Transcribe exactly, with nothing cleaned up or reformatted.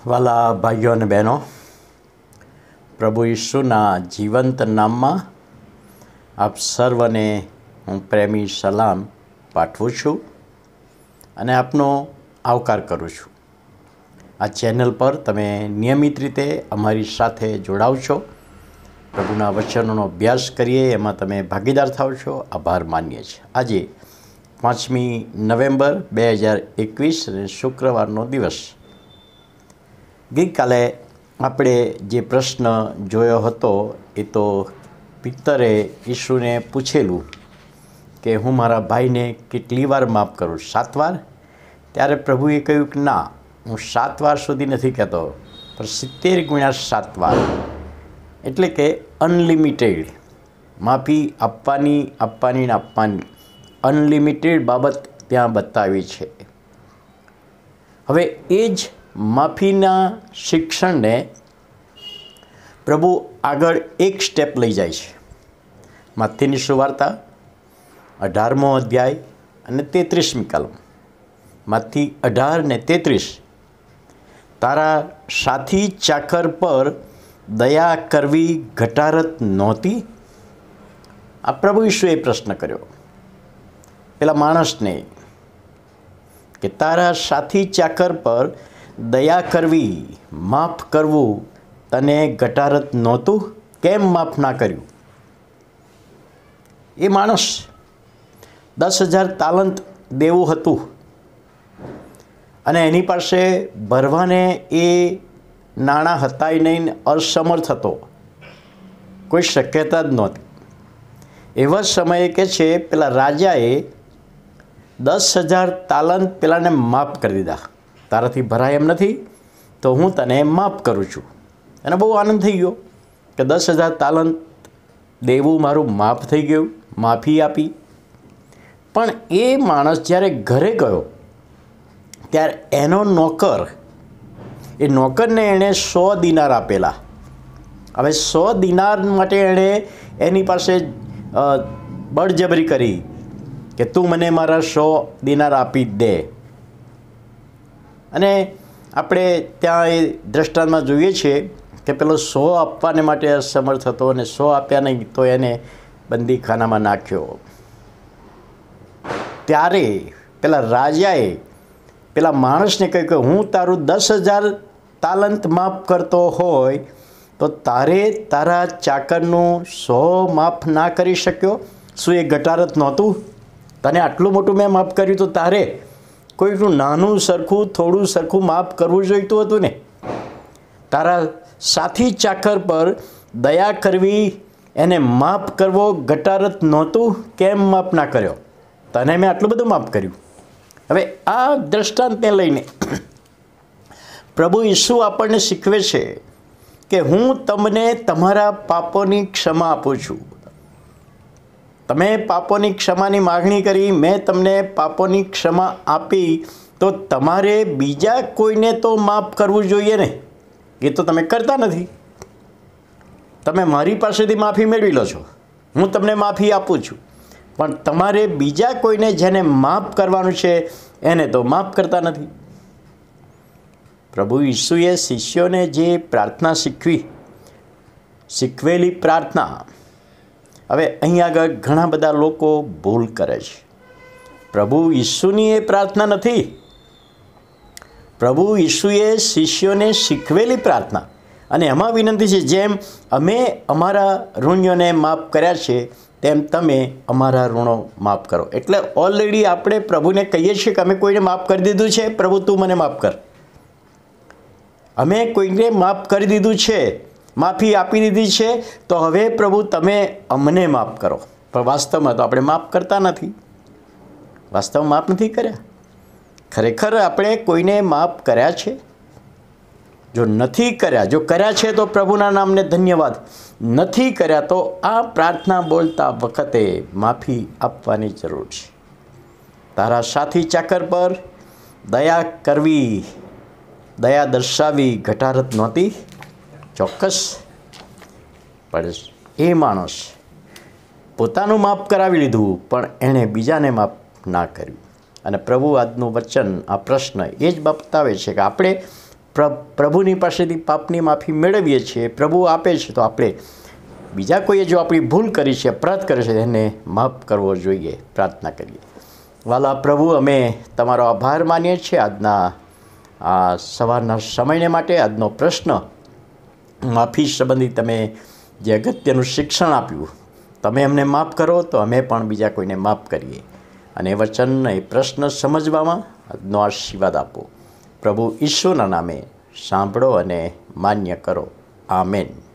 વાલા ભાઈઓ અને બહેનો, પ્રભુ ઈસુના જીવંત નામમાં આપ સર્વને હું પ્રેમી સલામ પાઠવું છું અને આપનો આવકાર કરું છું. આ ચેનલ પર તમે નિયમિત રીતે અમારી સાથે જોડાવ છો, પ્રભુના વચનોનો અભ્યાસ કરીએ એમાં તમે ભાગીદાર થાવ છો. આભાર માનીએ છીએ. આજે પાંચમી નવેમ્બર બે હજાર એકવીસ અને શુક્રવારનો દિવસ. ગઈકાલે આપણે જે પ્રશ્ન જોયો હતો એ તો પિત્તરે ઈસુને પૂછેલું કે હું મારા ભાઈને કેટલી વાર માફ કરું, સાત વાર? ત્યારે પ્રભુએ કહ્યું કે ના, હું સાત વાર સુધી નથી કહેતો, પણ સિત્તેર ગુણ્યા સાત વાર, એટલે કે અનલિમિટેડ માફી આપવાની આપવાની ને આપવાની અનલિમિટેડ બાબત ત્યાં બતાવી છે. હવે એ જ માફીના શિક્ષણને પ્રભુ આગળ એક સ્ટેપ લઈ જાય છે. મત્થીની સુવાર્તા અઢારમો અધ્યાય અને તેત્રીસમી કલમ. મત્થી અઢાર ને તેત્રીસ. તારા સાથી ચાકર પર દયા કરવી ઘટારત નહોતી? આ પ્રભુ ઈસુએ પ્રશ્ન કર્યો પેલા માણસને કે તારા સાથી ચાકર પર દયા કરવી, માફ કરવું તને ઘટારત નહોતું? કેમ માફ ના કર્યું? એ માણસ દસ હજાર તાલંત દેવું હતું અને એની પાસે ભરવાને એ નાણાં હતાય નહીં, અસમર્થ હતો, કોઈ શક્યતા જ નહોતી. એવા સમયે કે છે પેલા રાજાએ દસ હજાર તાલંત પેલાને માફ કરી દીધા. તારાથી ભરાય એમ નથી તો હું તને માફ કરું છું. અને બહુ આનંદ થઈ ગયો કે દસ હજાર તાલંત દેવું મારું માફ થઈ ગયું, માફી આપી. પણ એ માણસ જ્યારે ઘરે ગયો ત્યારે એનો નોકર, એ નોકરને એણે સો દિનાર આપેલા. હવે સો દિનાર માટે એણે એની પાસે બળજબરી કરી કે તું મને મારા સો દિનાર આપી દે. અને આપણે ત્યાં એ દ્રષ્ટાંતમાં જોઈએ છીએ કે પેલો સો આપવાને માટે અસમર્થ હતો અને સો આપ્યા નહીં તો એને બંદીખાનામાં નાખ્યો. ત્યારે પેલા રાજાએ પેલા માણસને કહ્યું કે હું તારું દસ હજાર તાલંત માફ કરતો હોય તો તારે તારા ચાકરનું સો માફ ના કરી શક્યો? શું એ ઘટારત નહોતું? તને આટલું મોટું મેં માફ કર્યું તો તારે કોઈનું નાનું સરખું થોડું સરખું માફ કરવું જોઈતું હતું ને. તારા સાથી ચાકર પર દયા કરવી, એને માફ કરવો ઘટારત નહોતું? કેમ માફ ના કર્યો? તને મેં આટલું બધું માફ કર્યું. હવે આ દ્રષ્ટાંતને લઈને પ્રભુ ઈસુ આપણને શીખવે છે કે હું તમને તમારા પાપોની ક્ષમા આપું છું. તમે પાપોની ક્ષમાની માગણી કરી, મેં તમને પાપોની ક્ષમા આપી, તો તમારે બીજા કોઈને તો માફ કરવું જોઈએ ને. એ તો તમે કરતા નથી. તમે મારી પાસેથી માફી મેળવી લો છો, હું તમને માફી આપું છું, પણ તમારે બીજા કોઈને જેને માફ કરવાનું છે એને તો માફ કરતા નથી. પ્રભુ ઈસુએ શિષ્યોને જે પ્રાર્થના શીખવી, શીખવેલી પ્રાર્થના, હવે અહીં આગળ ઘણા બધા લોકો ભૂલ કરે છે. પ્રભુ ઈસુની એ પ્રાર્થના નથી. પ્રભુ ઈસુએ શિષ્યોને શીખવેલી પ્રાર્થના, અને એમાં વિનંતી છે જેમ અમે અમારા ઋણીઓને માફ કર્યા છે તેમ તમે અમારા ઋણો માફ કરો. એટલે ઓલરેડી આપણે પ્રભુને કહીએ છીએ કે અમે કોઈને માફ કરી દીધું છે, પ્રભુ તું મને માફ કર. અમે કોઈને માફ કરી દીધું છે, માફી આપી દીધી છે, તો હવે પ્રભુ તમે અમને માફ કરો. પણ વાસ્તવમાં તો આપણે માફ કરતા નથી. વાસ્તવમાં માફ નથી કર્યા. ખરેખર આપણે કોઈને માફ કર્યા છે? જો નથી કર્યા, જો કર્યા છે તો પ્રભુના નામને ધન્યવાદ. નથી કર્યા તો આ પ્રાર્થના બોલતા વખતે માફી આપવાની જરૂર છે. તારા સાથી ચાકર પર દયા કરવી, દયા દર્શાવી ઘટારત નહોતી? ચોક્કસ. પણ એ માણસ પોતાનું માફ કરાવી લીધું, પણ એણે બીજાને માફ ના કર્યું. અને પ્રભુ આજનું વચન, આ પ્રશ્ન એ જ બતાવે છે કે આપણે પ્ર પ્રભુની પાસેથી પાપની માફી મેળવીએ છીએ, પ્રભુ આપે છે, તો આપણે બીજા કોઈએ જો આપણી ભૂલ કરી છે, અપરાધ કરે છે, એને માફ કરવો જોઈએ. પ્રાર્થના કરીએ. વાલા પ્રભુ, અમે તમારો આભાર માનીએ છીએ આજના આ સવારના સમયને માટે. આજનો પ્રશ્ન માફી સંબંધી તમે જે અગત્યનું શિક્ષણ આપ્યું, તમે અમને માફ કરો તો અમે પણ બીજા કોઈને માફ કરીએ. અને વચન એ પ્રશ્ન સમજવામાં આજનો આશીર્વાદ આપો. પ્રભુ ઈશ્વરના નામે સાંભળો અને માન્ય કરો. આમેન.